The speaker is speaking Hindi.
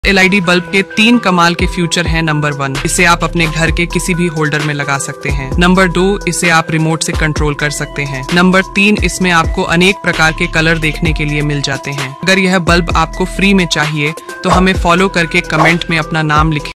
एलईडी बल्ब के 3 कमाल के फ्यूचर हैं। नंबर 1, इसे आप अपने घर के किसी भी होल्डर में लगा सकते हैं। नंबर 2, इसे आप रिमोट से कंट्रोल कर सकते हैं। नंबर 3, इसमें आपको अनेक प्रकार के कलर देखने के लिए मिल जाते हैं। अगर यह बल्ब आपको फ्री में चाहिए तो हमें फॉलो करके कमेंट में अपना नाम लिखें।